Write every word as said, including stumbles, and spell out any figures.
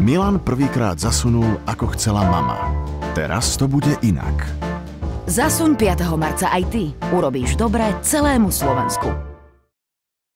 Milan prvýkrát zasunul, ako chcela mama. Teraz to bude inak. Zasuň piateho marca aj ty. Urobíš dobre celému Slovensku.